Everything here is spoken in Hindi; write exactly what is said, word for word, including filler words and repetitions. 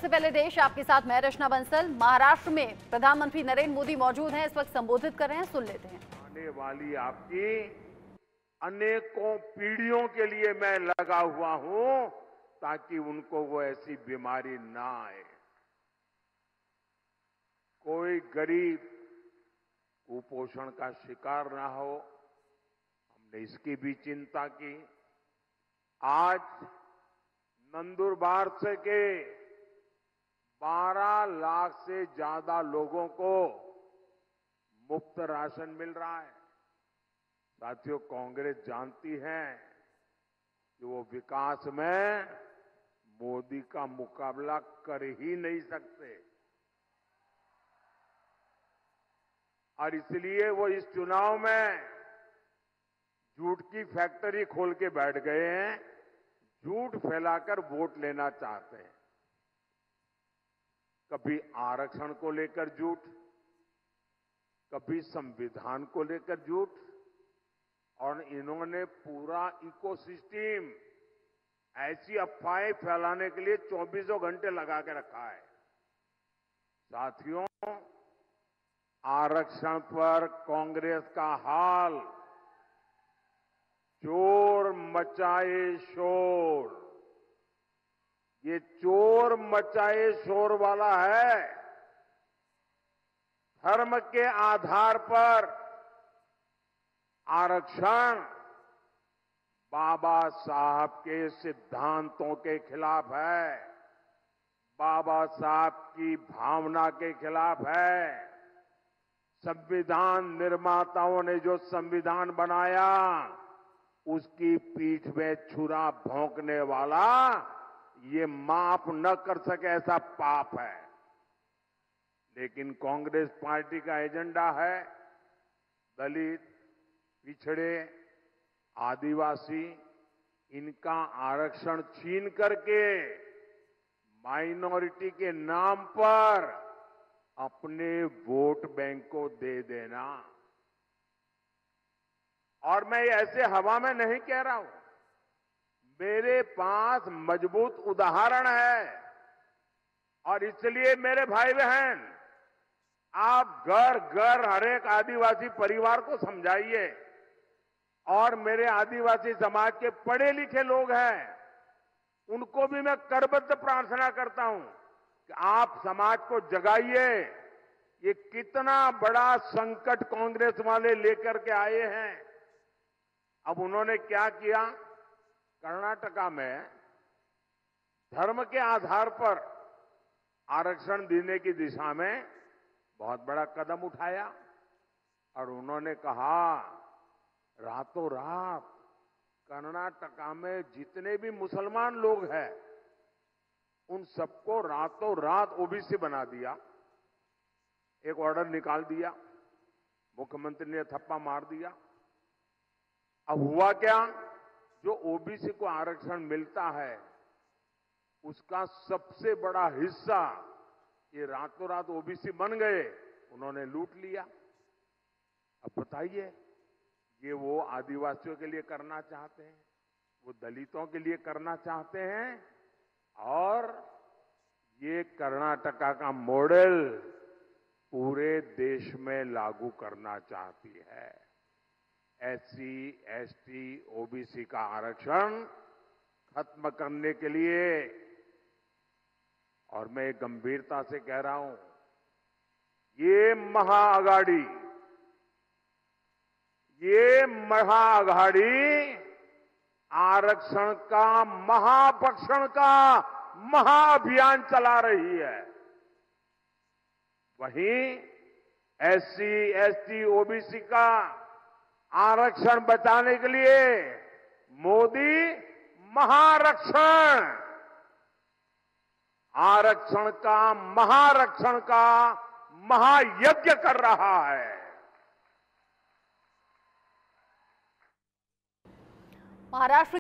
सबसे पहले देश, आपके साथ मैं रचना बंसल। महाराष्ट्र में प्रधानमंत्री नरेंद्र मोदी मौजूद हैं, इस वक्त संबोधित कर रहे हैं, सुन लेते हैं। आने वाली आपकी अनेकों पीढ़ियों के लिए मैं लगा हुआ हूं ताकि उनको वो ऐसी बीमारी ना आए। कोई गरीब कुपोषण का शिकार ना हो, हमने इसकी भी चिंता की। आज नंदुरबार से के बारह लाख से ज्यादा लोगों को मुफ्त राशन मिल रहा है। साथियों, कांग्रेस जानती है कि वो विकास में मोदी का मुकाबला कर ही नहीं सकते और इसलिए वो इस चुनाव में झूठ की फैक्ट्री खोल के बैठ गए हैं, झूठ फैलाकर वोट लेना चाहते हैं। कभी आरक्षण को लेकर झूठ, कभी संविधान को लेकर झूठ, और इन्होंने पूरा इकोसिस्टम ऐसी अफवाहें फैलाने के लिए चौबीसों घंटे लगा के रखा है। साथियों, आरक्षण पर कांग्रेस का हाल चोर मचाए शोर, ये चोर मचाए शोर वाला है। धर्म के आधार पर आरक्षण बाबा साहब के सिद्धांतों के खिलाफ है, बाबा साहब की भावना के खिलाफ है। संविधान निर्माताओं ने जो संविधान बनाया उसकी पीठ में छुरा भोंकने वाला ये माफ न कर सके ऐसा पाप है। लेकिन कांग्रेस पार्टी का एजेंडा है दलित, पिछड़े, आदिवासी, इनका आरक्षण छीन करके माइनॉरिटी के नाम पर अपने वोट बैंक को दे देना। और मैं ऐसे हवा में नहीं कह रहा हूं, मेरे पास मजबूत उदाहरण है। और इसलिए मेरे भाई बहन, आप घर घर हर एक आदिवासी परिवार को समझाइए। और मेरे आदिवासी समाज के पढ़े लिखे लोग हैं, उनको भी मैं करबद्ध प्रार्थना करता हूं कि आप समाज को जगाइए। ये कितना बड़ा संकट कांग्रेस वाले लेकर के आए हैं। अब उन्होंने क्या किया, कर्नाटका में धर्म के आधार पर आरक्षण देने की दिशा में बहुत बड़ा कदम उठाया और उन्होंने कहा रातों रात कर्नाटका में जितने भी मुसलमान लोग हैं उन सबको रातों रात ओबीसी बना दिया। एक ऑर्डर निकाल दिया, मुख्यमंत्री ने थप्पा मार दिया। अब हुआ क्या, जो ओबीसी को आरक्षण मिलता है उसका सबसे बड़ा हिस्सा ये रातों रात ओबीसी बन गए, उन्होंने लूट लिया। अब बताइए, ये वो आदिवासियों के लिए करना चाहते हैं, वो दलितों के लिए करना चाहते हैं, और ये कर्नाटका का मॉडल पूरे देश में लागू करना चाहती है। एससी, एसटी, ओबीसी का आरक्षण खत्म करने के लिए। और मैं गंभीरता से कह रहा हूं, ये महाअघाड़ी ये महाअघाड़ी आरक्षण का महाभक्षण का महाअभियान चला रही है। वहीं एससी, एसटी, ओबीसी का आरक्षण बचाने के लिए मोदी महारक्षण आरक्षण का महारक्षण का महायज्ञ कर रहा है। महाराष्ट्र